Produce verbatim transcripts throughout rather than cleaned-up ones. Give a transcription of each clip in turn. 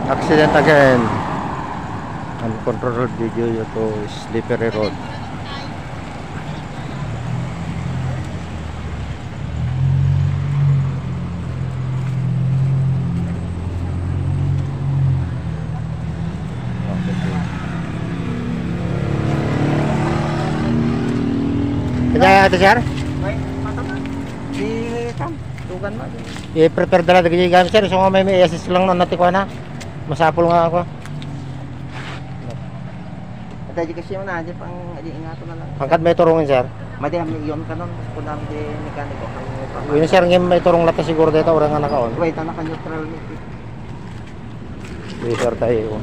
Accident again. Uncontrolled video to slippery road. Kaya ito sir? Di kam, tugan mo. I-prepare dala dagiti gamit sir. So may may assist lang na natiko na. Masapol nga ako. At di kasi mo na di pang di ingato na lang. Pangkat may turungin sir. Madi am iyon kanon kun am di mekaniko kayo. Yun sir ngim may turong lata siguro dito orang nga nakaon. Wait, ana ka neutral ni. Di sir tayo.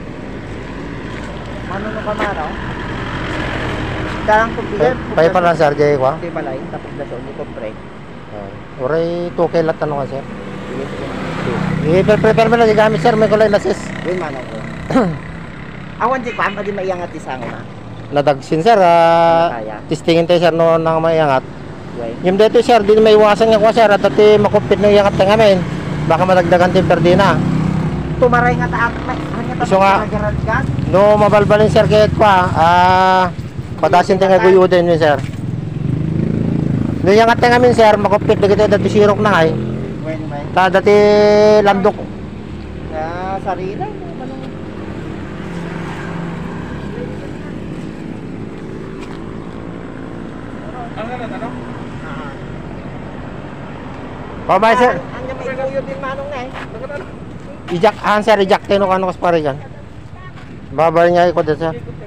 Ano no ka maro? Darang pagbigat. Pay pa lang sir jay ko. Di balay tapos daso ni ko pre. Oray two K lat tanong sir. Sige sige. I-prepare mo na di gamit sir. May kulay lasis. Win man ako. Awan di ko am di maiangat isango na. Nadagsin sir. Uh, testingin tayo sir no nang maiangat. Yung dito sir, di may iwasan nga ko sir. At dati makupit na iangat na ngamin. Baka madagdagan timper din na. Tumaray nga taat. Iso nga. No mabalbalin sir kahit pa. Ah, padasin tayo nga guyudin yun sir. No iangat na ngamin sir. Makupit na kita dati sirok na ay. Ta dati landok. Na sarili. Pabay sir. Anya may kuyo din manong na eh. Ijak, han sir, ijak tayo no kano kas pare dyan. Babay niya ikot sir.